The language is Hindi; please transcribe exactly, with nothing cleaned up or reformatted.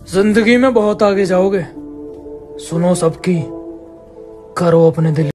जिंदगी में बहुत आगे जाओगे, सुनो सबकी, करो अपने दिल